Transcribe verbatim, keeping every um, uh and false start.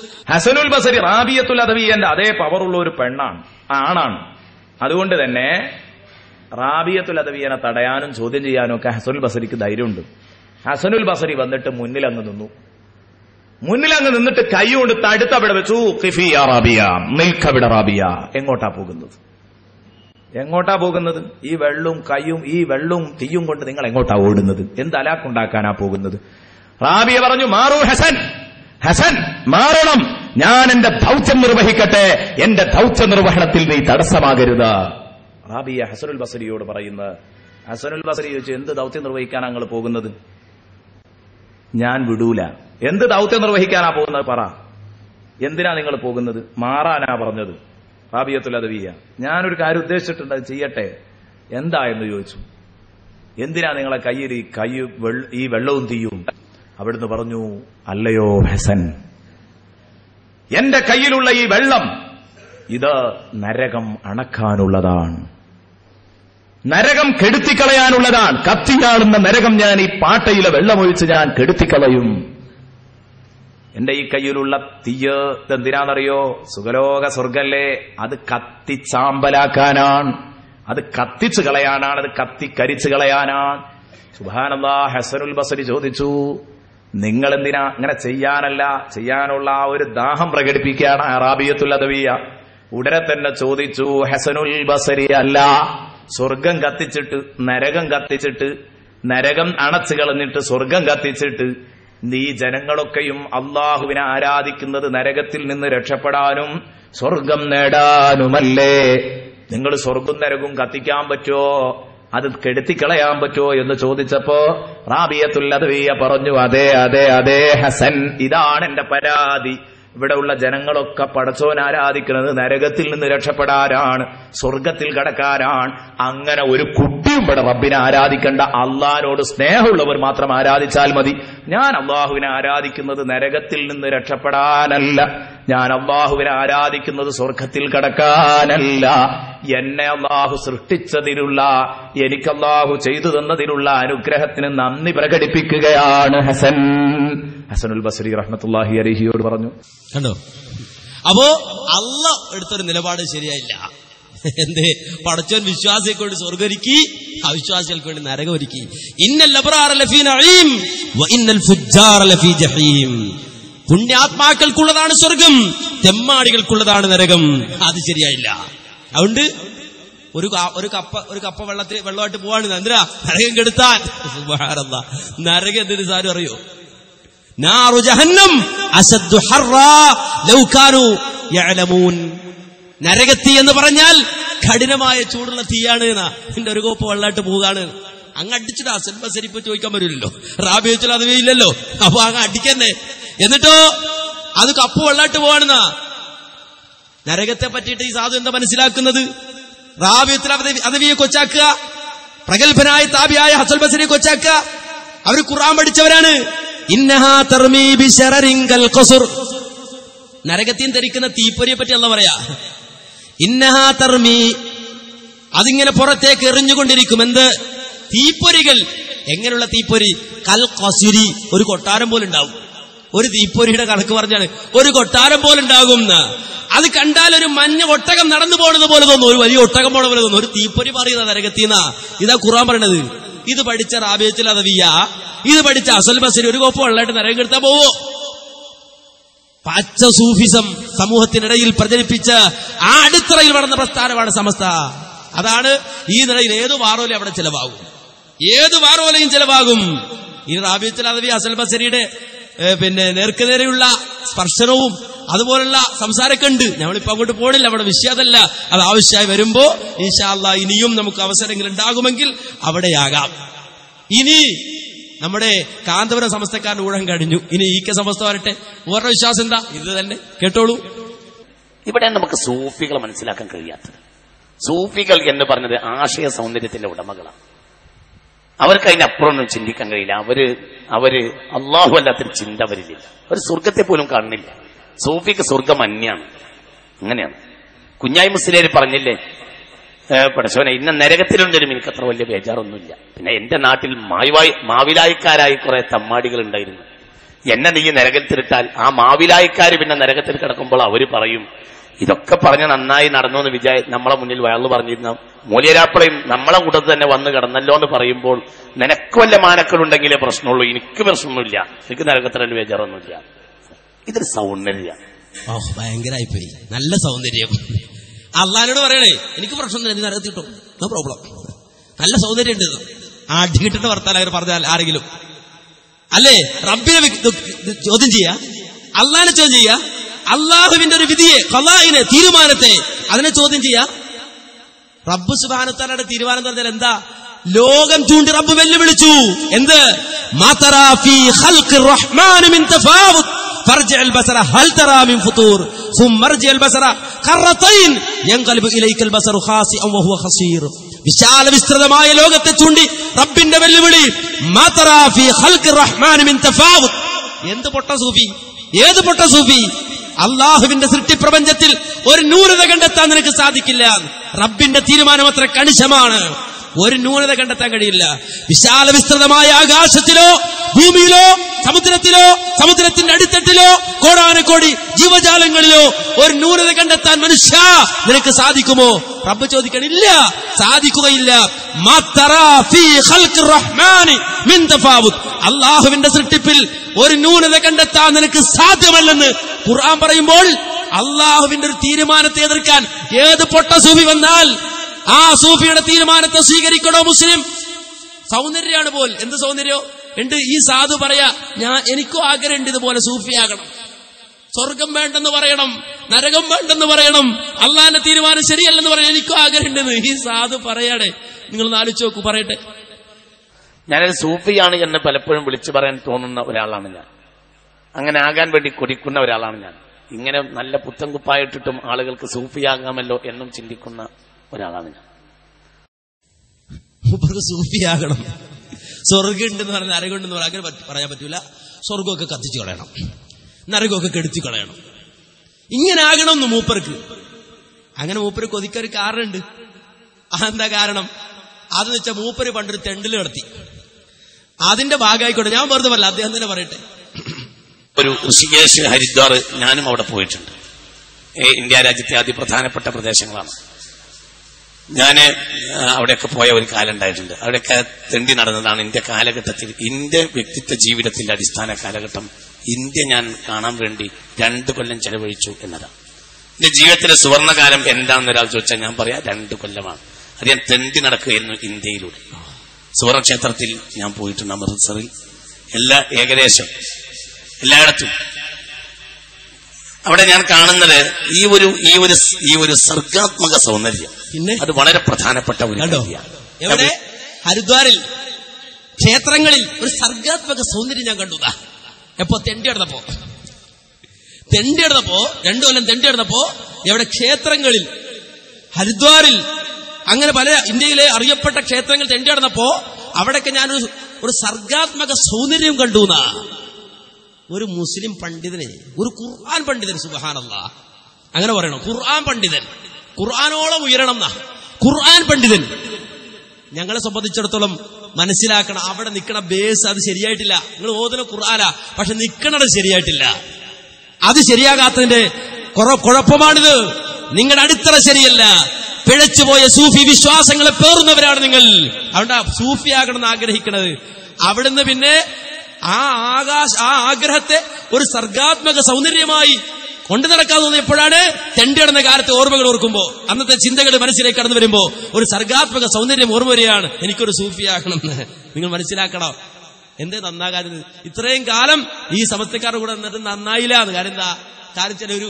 ഹസനുൽ ബസരി റാബിയത്തുൽ അദവിയന്റെ അതേ പവറുള്ള ഒരു പെണ്ണാണ്, ആണാണ്. അതുകൊണ്ട് തന്നെ റാബിയത്തുൽ അദവിയനെ തടയാനും ചോദ്യം ചെയ്യാനും ഒക്കെ ഹസനുൽ ബസരിക്ക് ധൈര്യമുണ്ട്. ഹസനുൽ ബസരി വന്നിട്ട് മുന്നിലങ്ങ് നിന്നു. മുന്നിലങ്ങ് നിന്നിട്ട് കൈ കൊണ്ട് തടുത്ത് അവിടെ വെച്ചു. ഖിഫി യാ റാബിയ, നിൽക്കവിടെ റാബിയ. എങ്ങോട്ടാ പോകുന്നത്? എങ്ങോട്ടാ പോകുന്നത്? ഈ വെള്ളവും കയ്യും ഈ വെള്ളവും തീയും കൊണ്ട് നിങ്ങൾ എങ്ങോട്ടാ ഓടുന്നത്? എന്ത് അലാക്കുണ്ടാക്കാനാ പോകുന്നത്? റാബിയ പറഞ്ഞു, മാറൂ ഹസൻ, ഹസൻ മാറണം, ഞാൻ എന്റെ ദൗത്യം നിർവഹിക്കട്ടെ, എന്റെ ദൗത്യ നിർവഹണത്തിൽ നീ തടസ്സമാകരുത്. റാബിയ ഹസനുൽ ബസരിയോട് പറയുന്നത്. ഹസനുൽ ബസരി ചോദിച്ചു, എന്ത് ദൗത്യം നിർവഹിക്കാനാ നിങ്ങൾ പോകുന്നത്? ഞാൻ വിടൂല. എന്ത് ദൗത്യം നിർവഹിക്കാനാ പോകുന്നത്? പറ, എന്തിനാ നിങ്ങൾ പോകുന്നത്? മാറാനാ പറഞ്ഞത് റാബിയത്തുൽ അദവിയ. ഞാനൊരു കാര്യം ഉദ്ദേശിച്ചിട്ടുണ്ട്, അത് ചെയ്യട്ടെ. എന്താ എന്ന് ചോദിച്ചു. എന്തിനാ നിങ്ങളെ കയ്യിൽ ഈ കൈ ഈ വെള്ളവും തീയും? അവിടുന്ന് പറഞ്ഞു, അല്ലയോ ഹസൻ, എന്റെ കയ്യിലുള്ള ഈ വെള്ളം ഇത് നരകം അണക്കാനുള്ളതാണ്, നരകം കെടുത്തിക്കളയാനുള്ളതാണ്. കത്തിയാളുന്ന നരകം ഞാൻ ഈ പാട്ടയിലെ വെള്ളമൊഴിച്ച് ഞാൻ കെടുത്തിക്കളയും. എന്റെ ഈ കയ്യിലുള്ള തീയ് എന്തിനാണെന്നറിയോ? സുഖലോക സ്വർഗല്ലേ, അത് കത്തിച്ചാമ്പലാക്കാനാണ്, അത് കത്തിച്ചു കളയാനാണ്, അത് കത്തിക്കരിച്ചു കളയാനാണ്. സുബ്ഹാനല്ലാഹ്. ഹസനുൽ ബസരി ചോദിച്ചു, നിങ്ങൾ എന്തിനാ അങ്ങനെ? ചെയ്യാനല്ല, ചെയ്യാനുള്ള ആ ഒരു ദാഹം പ്രകടിപ്പിക്കുകയാണ് റാബിയത്തുൽ അദവിയ. ഉടനെ തന്നെ ചോദിച്ചു, ഹസനുൽ ബസരി, അല്ല, സ്വർഗം കത്തിച്ചിട്ട് നരകം കത്തിച്ചിട്ട് നരകം അണച്ചു കളഞ്ഞിട്ട് സ്വർഗം കത്തിച്ചിട്ട് നീ ജനങ്ങളൊക്കെയും അള്ളാഹുവിനെ ആരാധിക്കുന്നത് നരകത്തിൽ നിന്ന് രക്ഷപ്പെടാനും സ്വർഗം നേടാനുമല്ലേ? നിങ്ങൾ സ്വർഗം നരകവും കത്തിക്കാൻ പറ്റുമോ? അത് കെടുത്തിക്കളയാൻ പറ്റുമോ എന്ന് ചോദിച്ചപ്പോ റാബിയത്തുൽ അദവിയ പറഞ്ഞു, അതെ അതെ അതെ ഹസൻ, ഇതാണ് എന്റെ പരാതി. ഇവിടെയുള്ള ജനങ്ങളൊക്കെ പടച്ചോൻ ആരാധിക്കുന്നത് നരകത്തിൽ നിന്ന് രക്ഷപ്പെടാനാണ്, സ്വർഗത്തിൽ കടക്കാനാണ്. അങ്ങനെ ഒരു കുട്ടിയും ഇവിടെ റബ്ബിനെ ആരാധിക്കേണ്ട, അള്ളാഹിനോട് സ്നേഹമുള്ളവർ മാത്രം ആരാധിച്ചാൽ മതി. ഞാൻ അള്ളാഹുവിനെ ആരാധിക്കുന്നത് നരകത്തിൽ നിന്ന് രക്ഷപ്പെടാനല്ല, ഞാൻ അള്ളാഹുവിനെ ആരാധിക്കുന്നത് സ്വർഗത്തിൽ കടക്കാനല്ല. എന്നെ അള്ളാഹു സൃഷ്ടിച്ചതിലുള്ള, എനിക്ക് അള്ളാഹു ചെയ്തു തന്നതിലുള്ള അനുഗ്രഹത്തിന് നന്ദി പ്രകടിപ്പിക്കുകയാണ് ഹസൻ. ഹസനുൽ ബസരി റഹ്മത്തുള്ളാഹി അലൈഹിയോട് പറഞ്ഞു. കണ്ടോ? അപ്പോ അള്ളാഹ് എടുത്തൊരു നിലപാട് ശരിയായില്ല. എന്തേ? പടച്ചോൻ വിശ്വാസികൾക്ക് വേണ്ടി സ്വർഗ്ഗം ഒരുക്കി, അവിശ്വാസികൾക്ക് വേണ്ടി നരകം ഒരുക്കി. ഇന്നൽ അബ്റാറ ലഫീ നഈം വ ഇന്നൽ ഫുജ്ജാറ ലഫീ ജഹീം. പുണ്യാത്മാക്കൾക്കുള്ളതാണ് സ്വർഗം, തെമ്മാടികൾക്കുള്ളതാണ് നരകം. അത് ശരിയായില്ല. അതുകൊണ്ട് ഒരു ഒരു കപ്പ ഒരു കപ്പ വെള്ളത്തിൽ വെള്ളമായിട്ട് പോവാണ്. എന്തിനാ? നരകം കെടുത്താൻ. സുബ്ഹാനല്ലാഹ്. നരകം എന്തിനു സാരം അറിയോ? നാറു ജഹന്നം അശദ്ദു ഹർറാ ലൗ കാനൂ യഅലമൂൻ. നരകത്തീ എന്ന് പറഞ്ഞാൽ കഠിനമായ ചൂടുള്ള തീയാണ് എന്നാ. എന്റെ ഒരു കോപ്പ് വെള്ളമായിട്ട് പോവുകയാണ്. അങ്ങ് അടിച്ചിട്ട് ഹസൻ ബസരി ഇപ്പൊ ചോദിക്കാൻ പറ്റൂലല്ലോ, റാബിയത്തുൽ അദവിയ ഇല്ലല്ലോ, അപ്പൊ അങ്ങ് അടിക്കന്നെ. എന്നിട്ടോ അത് കപ്പ് വെള്ളമായിട്ട് പോവാണെന്നാ. നരകത്തെ പറ്റിയിട്ട് ഈ സാധു എന്താ മനസ്സിലാക്കുന്നത്? റാബിയത്തുൽ അദവിയെ കൊച്ചാക്കുക, പ്രഗത്ഭനായ താബിയായ ഹസൻ ബസരിയെ കൊച്ചാക്കുക. അവർ ഖുർആൻ പഠിച്ചവരാണ്. ഇന്നഹാ തർമീ ബിശറരിൻ കൽ ഖസ്ർ. നരകത്തിൽ ധരിക്കുന്ന തീപ്പൊരിയെ പറ്റി അല്ലാഹു പറയാ. ഇന്നഹാ തർമീ, അതിങ്ങനെ പുറത്തേക്ക് എറിഞ്ഞുകൊണ്ടിരിക്കും. എന്ത്? തീപ്പൊരികൾ. എങ്ങനെയുള്ള തീപ്പൊരി? കൽ ഖസ്രി, ഒരു കൊട്ടാരം പോലെ ഉണ്ടാവും. ഒരു തീപ്പൊരിയുടെ കണക്ക് പറഞ്ഞാണ് ഒരു കൊട്ടാരം പോലെ ഉണ്ടാകും. അത് കണ്ടാൽ ഒരു മഞ്ഞ ഒട്ടകം നടന്നു പോകുന്നത് പോലെ തോന്നും, ഒരു വലിയ ഒട്ടകം പോണ പോലെ തോന്നും. ഒരു തീപ്പൊരി പറയുന്ന നരകത്തീന്ന. ഇതാ ഖുർആൻ പറയണത്. ഇത് പഠിച്ച റാബിയത്തുൽ അദവിയ, ഇത് പഠിച്ച ഹസൻ ബസരി ഒരു കോപ്പ് വെള്ളമായിട്ട് നരകം കെടുത്താൻ പോവോ? പച്ച സൂഫിസം സമൂഹത്തിനിടയിൽ പ്രചരിപ്പിച്ച ആ അടിത്തറയിൽ വളർന്ന പ്രസ്ഥാനമാണ് സമസ്ത. അതാണ് ഈ നിലയിൽ ഏത് വാറോലയും അവിടെ ചെലവാകും, ഏത് വാറോലയും ചെലവാകും. ഈ റാബിയത്തുൽ അദവിയ ഹസൻ ബസരിയുടെ പിന്നെ നേർക്കുനേരെയുള്ള സ്പർശനവും അതുപോലുള്ള സംസാരമൊക്കെ ഉണ്ട്. നമ്മളിപ്പോ അങ്ങോട്ട് പോണില്ല, അവിടെ വിഷയം അതല്ല. അത് ആവശ്യമായി വരുമ്പോ ഇൻഷാ അല്ലാഹ് ഇനിയും നമുക്ക് അവസരങ്ങൾ ഉണ്ടാകുമെങ്കിൽ അവിടെയാകാം. ഇനി നമ്മുടെ കാന്തപുരം സമസ്തക്കാരന്റെ ഊഴം കഴിഞ്ഞു, ഇനി ഈ കെ സമസ്ത വരട്ടെ. ഓരോ വിശ്വാസം എന്താ? ഇത് തന്നെ കേട്ടോളൂ. ഇവിടെ നമുക്ക് സൂഫികളെ മനസ്സിലാക്കാൻ കഴിയാത്തത്. സൂഫികൾ എന്ന് പറഞ്ഞത് ആശയ സൗന്ദര്യത്തിന്റെ ഉടമകളാണ്. അവർക്ക് അതിനപ്പുറമൊന്നും ചിന്തിക്കാൻ കഴിയില്ല. അവര് അവര് അള്ളാഹു അല്ലാത്തൊരു ചിന്ത അവരില്ല. അവർ സ്വർഗത്തെ പോലും കാണുന്നില്ല. സൂഫിക്ക് സ്വർഗം അന്യാണ്. അങ്ങനെയാണ്. കുഞ്ഞായി മുസ്ലിയാർ പറഞ്ഞില്ലേ, പടച്ചോനെ ഇന്ന നരകത്തിലുണ്ടെങ്കിലും എനിക്ക് അത്ര വലിയ ബേജാറൊന്നുമില്ല. പിന്നെ എന്റെ നാട്ടിൽ മാവിലായിക്കാരായി കുറെ തമ്മാടികൾ ഉണ്ടായിരുന്നു. എന്നെ നീ നരകത്തിലിട്ടാൽ ആ മാവിലായക്കാര് പിന്നെ നരകത്തിൽ കിടക്കുമ്പോൾ അവര് പറയും, ഇതൊക്കെ പറഞ്ഞ് നന്നായി നടന്നു എന്ന് വിചാരി നമ്മളെ മുന്നിൽ വയറു പറഞ്ഞിരുന്ന മൂല്യരാപ്പളയും നമ്മളെ കൂട്ടത്ത് തന്നെ വന്ന് കിടന്നല്ലോ എന്ന് പറയുമ്പോൾ നിനക്ക് വല്ല മാനക്കളുണ്ടെങ്കിലേ പ്രശ്നമുള്ളൂ, എനിക്ക് പ്രശ്നമൊന്നുമില്ല, എനിക്ക് നരകത്തിലൊരു വേജാറൊന്നുമില്ല. ഇതൊരു സൗന്ദര്യം. ഓ ഭയങ്കരമായിപ്പോയി, നല്ല സൗന്ദര്യം. അള്ളാനോട് പറയണേ എനിക്ക് പ്രശ്നമൊന്നുമില്ല, എനിക്ക് നരകത്തിൽ കിട്ടും, നോ പ്രോബ്ലം, നല്ല സൗന്ദര്യം ഉണ്ട്. ആ അടികിട്ടിട്ട് വർത്താൻ അവർ പറഞ്ഞാൽ ആരെങ്കിലും അല്ലേ? റബ്ബിനെ ചോദ്യം ചെയ്യാ, അള്ളാനെ ചോദ്യം ചെയ്യാ, അള്ളാഹുവിന്റെ ഒരു വിധിയെ, ഖളാഇനെ, തീരുമാനത്തെ അതിനെ ചോദ്യം ചെയ്യാ. റബ്ബ് സുബ്ഹാനഹു വതആലയുടെ തീരുമാനം എന്ന് പറഞ്ഞാൽ എന്താ? ലോകം ചൂണ്ടി റബ്ബ് വെല്ലുവിളിച്ചു. എന്ത്? മാ തറാ ഫീ ഖൽഖിർ റഹ്മാൻ മിൻ തഫാവുത് ഫർജിഅൽ ബസറ ഹൽ തറാ മിൻ ഫുതൂർ സുമ്മ അർജിഅൽ ബസറ ഖറതൈൻ യൻഖലിബു ഇലൈക്കൽ ബസറു ഖാസിഅൻ വഹുവ ഖസീർ. വിശാല വിസ്തൃതമായ ലോകത്തെ ചൂണ്ടി റബ്ബിന്റെ വെല്ലുവിളി. മാ തറാ ഫീ ഖൽഖിർ റഹ്മാൻ മിൻ തഫാവുത്. എന്ത് പൊട്ട സൂഫി, ഏത് പൊട്ട സൂഫി? അള്ളാഹുവിന്റെ സൃഷ്ടിപ്രപഞ്ചത്തിൽ ഒരു ന്യൂനത കണ്ടെത്താൻ നിനക്ക് സാധിക്കില്ല. റബ്ബിന്റെ തീരുമാനം അത്ര കണിശമാണ്, ഒരു ന്യൂനത കണ്ടെത്താൻ കഴിയില്ല. വിശാല വിസ്തൃതമായ ആകാശത്തിലോ ഭൂമിയിലോ സമുദ്രത്തിലോ സമുദ്രത്തിന്റെ അടിത്തട്ടിലോ കോടാനക്കോടി ജീവജാലങ്ങളിലോ ഒരു ന്യൂനത കണ്ടെത്താൻ മനുഷ്യ നിനക്ക് സാധിക്കുമോ? റബ്ബ് ചോദിക്കണില്ല, സാധിക്കുകയില്ല. അള്ളാഹുവിന്റെ സൃഷ്ടിപ്പിൽ ഒരു ന്യൂനത കണ്ടെത്താൻ നിനക്ക് സാധ്യമല്ലെന്ന് ഖുർആൻ പറയുമ്പോൾ അള്ളാഹുവിന്റെ ഒരു തീരുമാനത്തെ എതിർക്കാൻ ഏത് പൊട്ട സൂഫി വന്നാൽ ആ സൂഫിയുടെ തീരുമാനത്തെ സ്വീകരിക്കണോ മുസ്ലിം? സൗന്ദര്യമാണ് പോൽ. എന്ത് സൗന്ദര്യോ ഉണ്ട്? ഈ സാധു പറയാ, ഞാൻ എനിക്കും ആഗ്രഹമുണ്ട് ഇതുപോലെ സൂഫിയാകണം, സ്വർഗം വേണ്ടെന്ന് പറയണം, നരകം വേണ്ടെന്ന് പറയണം, അള്ളാന്റെ തീരുമാനം ശരിയല്ലെന്ന് പറയാൻ എനിക്കും ആഗ്രഹമുണ്ടെന്ന് ഈ സാധു പറയാടെ. നിങ്ങൾ ആലോചിച്ച് നോക്കൂ, പറയട്ടെ. ഞാനൊരു സൂഫിയാണ് എന്ന് പലപ്പോഴും വിളിച്ചു പറയാൻ തോന്നുന്ന ഒരാളാണ് ഞാൻ. അങ്ങനെ ആകാൻ വേണ്ടി കൊതിക്കുന്ന ഒരാളാണ് ഞാൻ. ഇങ്ങനെ നല്ല പുത്തൻ കുപ്പായിട്ടിട്ടും ആളുകൾക്ക് സൂഫിയാകാമല്ലോ എന്നും ചിന്തിക്കുന്ന ഒരാളാണ് ഞാൻ. സൂഫിയാകണം, സ്വർഗം ഉണ്ടെന്ന് പറഞ്ഞാൽ നരകമുണ്ടെന്ന് പറയാൻ അങ്ങനെ പറയാൻ പറ്റൂല. സ്വർഗമൊക്കെ കത്തിച്ചു കളയണം, നരകമൊക്കെ കെടുത്തി കളയണം, ഇങ്ങനെ ആകണമെന്ന് മൂപ്പർക്ക്. അങ്ങനെ മൂപ്പര് കൊതിക്കൊരു കാരണമുണ്ട്. അതെന്താ കാരണം? അതെന്ന് വെച്ചാൽ മൂപ്പര് പണ്ടൊരു തെണ്ടിൽ നടത്തി, അതിന്റെ ഭാഗമായിക്കോട്ടെ. ഞാൻ വെറുതെ പറയില്ല, അദ്ദേഹം തന്നെ പറയട്ടെ. ഒരു ഋഷികേശ്, ഹരിദ്വാർ, ഞാനും അവിടെ പോയിട്ടുണ്ട്. ഇന്ത്യ രാജ്യത്തെ അതിപ്രധാനപ്പെട്ട പ്രദേശങ്ങളാണ്. ഞാന് അവിടെയൊക്കെ പോയ ഒരു കാലം ഉണ്ടായിട്ടുണ്ട്. അവിടെയൊക്കെ തെണ്ടി നടന്നതാണ് ഇന്ത്യ കാലഘട്ടത്തിൽ. ഇന്ത്യ വ്യക്തിത്വ ജീവിതത്തിന്റെ അടിസ്ഥാന കാലഘട്ടം ഇന്ത്യ ഞാൻ കാണാൻ വേണ്ടി രണ്ടു കൊല്ലം ചെലവഴിച്ചു എന്നതാണ്. എന്റെ ജീവിതത്തിലെ സുവർണകാലം എന്താണെന്ന് ഒരാൾ ചോദിച്ചാൽ ഞാൻ പറയാം രണ്ടു കൊല്ലമാണ്. അത് ഞാൻ തെണ്ടി നടക്കുകയായിരുന്നു ഇന്ത്യയിലൂടെ. സുവർണക്ഷേത്രത്തിൽ ഞാൻ പോയിട്ടുണ്ട്, അമൃത്സറിൽ, എല്ലാ ഏകദേശം എല്ലായിടത്തും. അവിടെ ഞാൻ കാണുന്നത് ഈ ഒരു ഈ ഒരു ഈ ഒരു സർഗാത്മക സൗന്ദര്യം, പിന്നെ അത് വളരെ പ്രധാനപ്പെട്ട ഒരു കാര്യമാണ്. എവിടെ? ഹരിദ്വാറിൽ ക്ഷേത്രങ്ങളിൽ ഒരു സർഗാത്മക സൗന്ദര്യം ഞാൻ കണ്ടു. എപ്പോ? തെണ്ടി നടന്നപ്പോ തെണ്ടി നടന്നപ്പോ രണ്ടു കൊല്ലം തെണ്ടി നടന്നപ്പോ എവിടെ? ക്ഷേത്രങ്ങളിൽ, ഹരിദ്വാറിൽ, അങ്ങനെ പല ഇന്ത്യയിലെ അറിയപ്പെട്ട ക്ഷേത്രങ്ങൾ തെണ്ടി നടന്നപ്പോ അവിടെയൊക്കെ ഞാനൊരു ഒരു സർഗാത്മക സൗന്ദര്യം കണ്ടു. ഒരു മുസ്ലിം പണ്ഡിതനെ, ഒരു ഖുർആൻ പണ്ഡിതൻ, സുബ്ഹാനല്ലാഹ്, അങ്ങനെ പറയണം, ഖുർആൻ പണ്ഡിതൻ, ഖുർആനോളം ഉയരണം എന്നാ. ഖുർആൻ പണ്ഡിതൻ ഞങ്ങളെ സംബന്ധിച്ചിടത്തോളം മനസ്സിലാക്കണം, അവിടെ നിൽക്കണ ബേസ് അത് ശരിയായിട്ടില്ല. നിങ്ങൾ ഓതുന്ന ഖുർആനാ, പക്ഷെ നിൽക്കണത് ശരിയായിട്ടില്ല. അത് ശരിയാകാത്തതിന്റെ കുഴപ്പമാണിത്. നിങ്ങളുടെ അടിത്തറ ശരിയല്ല. പിഴച്ചുപോയ സൂഫി വിശ്വാസങ്ങളെ പേറുന്നവരാണ് നിങ്ങൾ. അവിടെ സൂഫിയാകണമെന്ന് ആഗ്രഹിക്കുന്നത്. അവിടുന്ന് പിന്നെ ആ ആകാശ ആ ആഗ്രഹത്തെ ഒരു സർഗാത്മക സൗന്ദര്യമായി കൊണ്ടു നടക്കാൻ തോന്നിയപ്പോഴാണ് തെണ്ടി നടന്ന കാലത്തെ ഓർമ്മകൾ ഓർക്കുമ്പോ, അന്നത്തെ ചിന്തകൾ മനസ്സിലേക്ക് കടന്നു വരുമ്പോ ഒരു സർഗാത്മക സൗന്ദര്യം ഓർമ്മ വരികയാണ്, എനിക്കൊരു സൂഫിയാകണമെന്ന്. നിങ്ങൾ മനസ്സിലാക്കണം. എന്തേ നന്നാകാൻ? ഇത്രയും കാലം ഈ സമസ്തക്കാരുടെ കൂടെ നിന്നിട്ട് നന്നായില്ല. കാര്യം എന്താ? കാര്യം ചില ഒരു